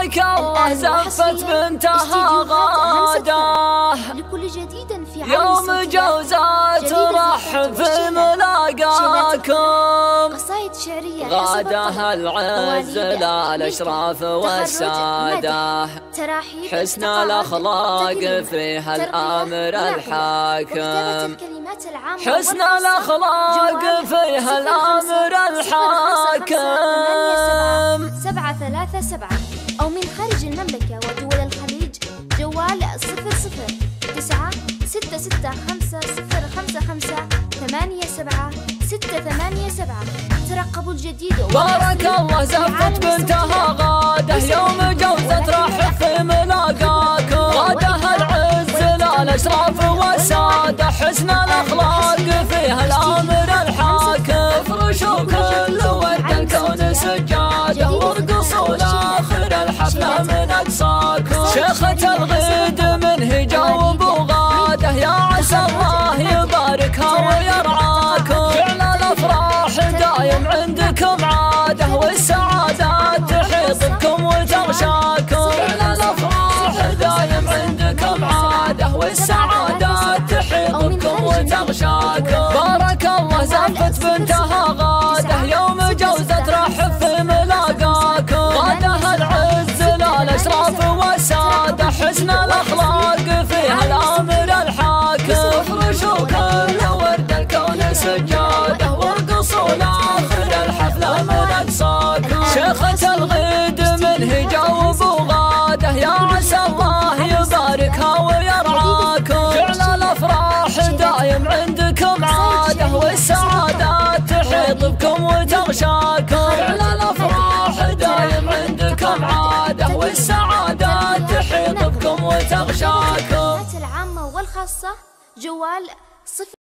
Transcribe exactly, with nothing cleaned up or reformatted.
بارك الله زفت بنتها غاده لكل جديد في يوم جوزات ترحب في ملاقاكم. قصائد شعرية غاده العز للأشراف والسادة حسن الأخلاق فيها الآمر الحاكم. حسن الأخلاق فيها الآمر الحاكم. سبعة ثلاثة سبعة أو من خارج المملكة ودول الخليج جوال صفر صفر تسعة ستة ستة خمسة صفر خمسة خمسة ثمانية سبعة ستة ثمانية سبعة. ترقبوا الجديد. بارك الله زفت بنتها غاده يوم جوزت رحب في ملاقاكم. غاده العز للأشراف والسادة حسن الأخلاق فيها الآمر الحاكم. افرشوا كل ورد الكون سجاده وارقصوا لاخر الحفلة من أقصاكم. شيخة الغيد من يجاوب وغاده يا عسى الله يباركها ويرعاكم. فعل الأفراح دايم عندكم عاده والسعادات تحيط بكم وتغشاكم. فعل الأفراح دايم عندكم عاده والسعادات تحيط بكم وتغشاكم. بارك الله زفت بنتها غاده يوم جوزت رحب في ملاقاكم. غاده العز للأشراف والسادة حسن الأخلاق فيها الآمر الحاكم. افرشوا كل ورد الكون سجاده وارقصوا لاخر الحفلة من أقصاكم. شيخة الغيد من يجاوب وغاده يا عسى الله يباركها ويرعاكم. فعل الأفراح دايم عندكم عاده والسعادات تحيط بكم وتغشاكم. فعل الأفراح دايم عندكم عاده والسعادات تحيط بكم وتغشاكم. العامة والخاصة جوال صفر